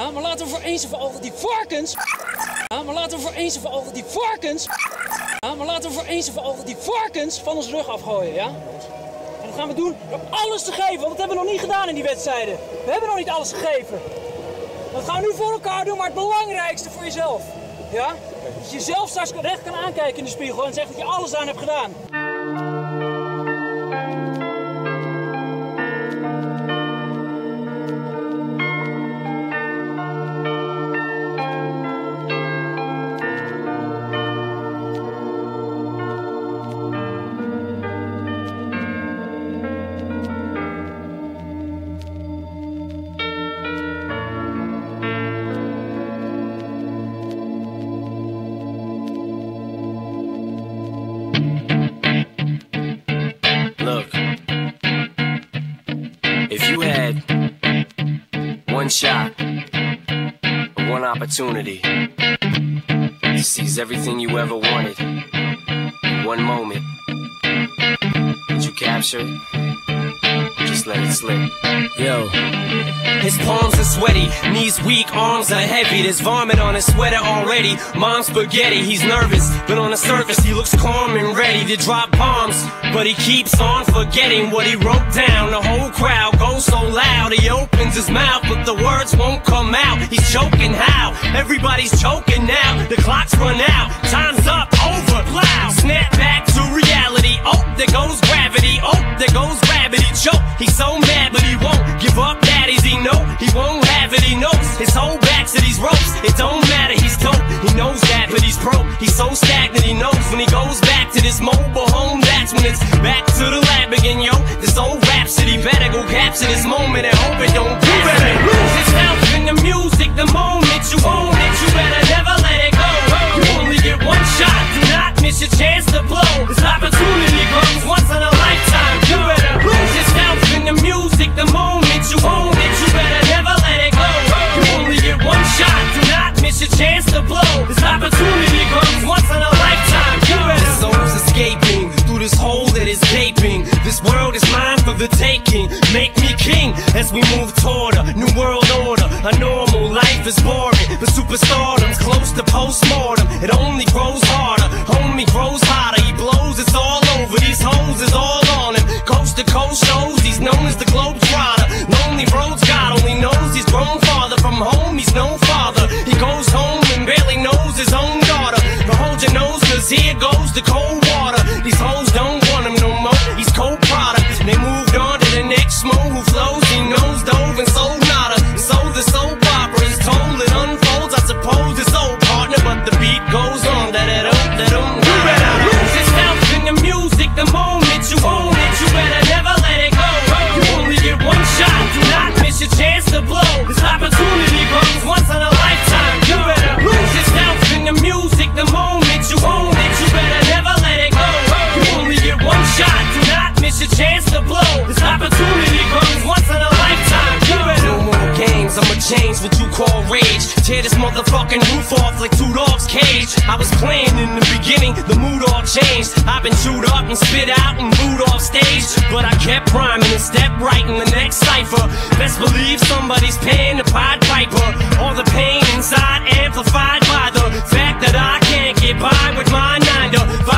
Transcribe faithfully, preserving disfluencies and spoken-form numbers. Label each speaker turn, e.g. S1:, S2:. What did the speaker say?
S1: Ja, maar laten we voor eens en voor altijd die varkens... Ja, maar laten we voor eens en voor altijd die varkens... Ja, maar laten we voor eens en voor altijd die varkens van ons rug afgooien, ja? En dat gaan we doen door alles te geven, want dat hebben we nog niet gedaan in die wedstrijden. We hebben nog niet alles gegeven. Dat gaan we nu voor elkaar doen, maar het belangrijkste voor jezelf. Ja? Dat je jezelf straks recht kan aankijken in de spiegel en zegt dat je alles aan hebt gedaan.
S2: Look, if you had one shot, or one opportunity to seize everything you ever wanted in one moment, would you capture it? Or just let it slip? Yo. His palms are sweaty, knees weak, arms are heavy. There's vomit on his sweater already. Mom's spaghetti, he's nervous, but on the surface he looks calm and ready to drop bombs. But he keeps on forgetting what he wrote down. The whole crowd goes so loud, he opens his mouth, but the words won't come out. He's choking how? Everybody's choking now. The clock's run out, time's up, over, loud. Snap back to reality. Oh, there goes gravity. Oh, there goes gravity. Choke, he's so mad, but he won't give up. Daddies, he know he won't have it. He knows his whole back to these ropes. It don't matter, he's dope. He knows that, but he's broke. He's so stagnant, he knows when he goes back to this mobile home. That's when it's back to the lab again, yo. This old rhapsody better go capture this moment and hope it don't do better. Lose yourself in the music, the moment you own it, you better never let it go. You only get one shot, do not miss your chance to blow. This opportunity comes once in a lifetime. You better lose yourself in the music, the moment you own it, you better never let it go. You only get one shot, do not miss your chance to blow. This opportunity comes once in a lifetime. You better. The soul's escaping through this hole that is gaping. This world is mine for the taking. Make me king as we move toward a new world order. A normal life is boring, but superstardom's close to postmortem. It only grows harder, homie grows hotter. He blows, it's all over. These hoes is all on him. Coast to coast shows, he's known as the Globetrotter. Lonely roads, God only knows he's grown farther from home. He's no father. He goes home and barely knows his own daughter. But hold your nose, cause here goes the cold water. These hoes don't want him no more. He's cold product. They moved on to the next mo who flows. He knows dove and sold nada. So the soap opera is told, it unfolds. I suppose it's old partner, but the beat goes on. Da da da da da. You better lose yourself in the music, the moment you own it, you better never let it go. You only get one shot, do not miss your chance to blow. This opportunity comes once in a lifetime. You better lose yourself in the music, the moment you own it, you better never let it go. You only get one shot, do not miss your chance to blow. This opportunity comes once in a lifetime. You better. No more games, I'ma change what you call rage. Tear this motherfucking roof off like two dogs' cage. I was playing in the beginning, the mood all changed. I've been chewed up and spit out and booed off stage, but I kept rhyming and stepped right in the next cipher. Best believe somebody's paying the Pied Piper. All the pain inside amplified by the fact that I can't get by with my nine to